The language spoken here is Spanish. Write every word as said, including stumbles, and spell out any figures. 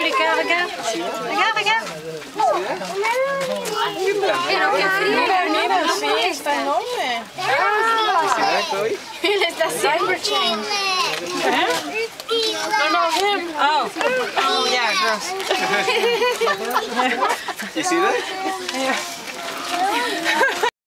regarde, regarde. Regarde, regarde. Pero qué frío. Mira, mira, sí, está enorme. Él está cyber chain. No, no, him. Oh. Oh, yeah, gross. You see that? Yeah.